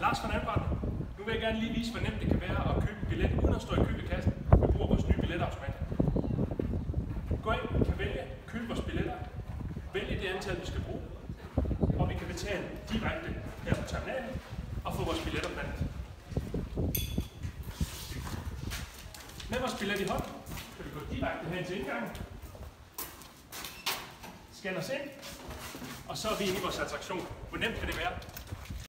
Lars fra NaviPartner. Nu vil jeg gerne lige vise, hvor nemt det kan være at købe en billet uden at stå i købekassen. Vi bruger vores nye billetautomat. Gå ind, kan vælge købe vores billetter, vælge det antal, vi skal bruge, og vi kan betale direkte her på terminalen og få vores billetter blandt. Med vores billet i hånden kan vi gå direkte hen til indgangen, scanne os ind, og så er vi inde i vores attraktion. Hvor nemt kan det være?